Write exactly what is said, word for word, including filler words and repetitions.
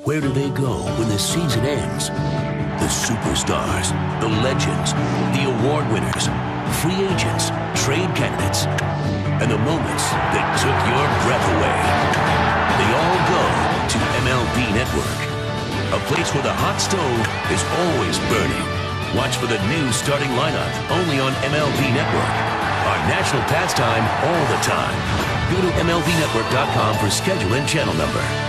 Where do they go when the season ends? The superstars, the legends, the award winners, free agents, trade candidates, and the moments that took your breath away. They all go to M L B Network, a place where the hot stove is always burning. Watch for the new starting lineup only on M L B Network, our national pastime all the time. Go to M L B network dot com for schedule and channel number.